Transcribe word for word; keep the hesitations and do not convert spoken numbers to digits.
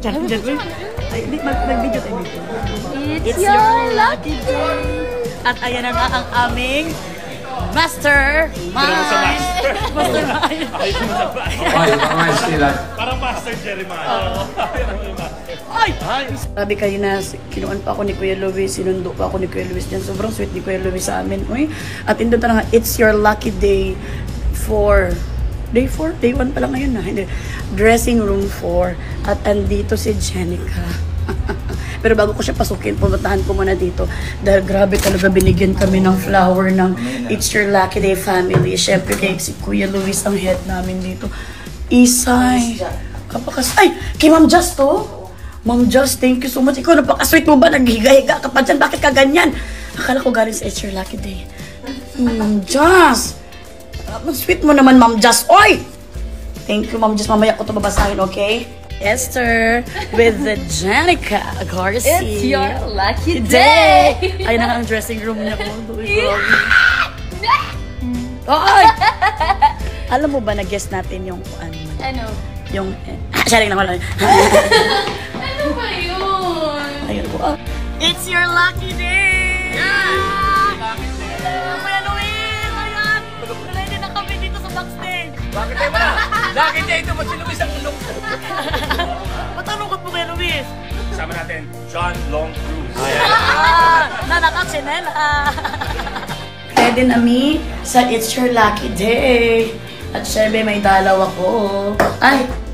Diyan, diyan, uy. Ay, mag-video tayo dito. It's, It's your lucky day! At ayan na nga ang aming master mind. Master mind. Parang Master Jeremiah. Ay! Sabi kayo na, kinuan pa ako ni Kuya Luis, sinundo pa ako ni Kuya Luis dyan. Sobrang sweet ni Kuya Luis sa amin. Uy. At ito na nga, it's your lucky day for... Day four? Day one pa lang ngayon na. Hindi. Dressing room four. At andito si Jenica. Pero bago ko siya pasukin, pumuntahan ko muna dito. Dahil grabe talaga binigyan kami ng flower ng It's Your Lucky Day family. Siyempre kay si Kuya Luis ang head namin dito. Isay. Kapakas... Ay! Kay Ma'am Just to? Ma'am Just, thank you so much. Ikaw, napaka-sweet mo ba? Naghiga-higa ka pa dyan. Bakit ka ganyan? Akala ko galing sa It's Your Lucky Day. Ma'am Just! Sweet mo naman, Ma'am Just. Oy! Thank you, Ma'am Just. Mamaya ko ito babasahin, okay? Esther with the Jenica Garcia. It's your lucky day! Ay, na ang dressing room niya ko. Oy! Alam mo ba, nag-guess natin yung ano? Ano? Yung... Ah, sharing na wala. Ano ba yun? Ayun po. Oh. It's your lucky day! Yeah! Kuya Luis! Ayan! Ready na kami dito sa backstage. Bakit tayo ba? Lucky day ito mo si Luis ang ulong. Patanong ko po Kuya Luis. Kasama natin, John Long Cruz. Ah! Nanakachinela! Ready na mi sa It's Your Lucky Day. At syempre may dalaw ako. Ay!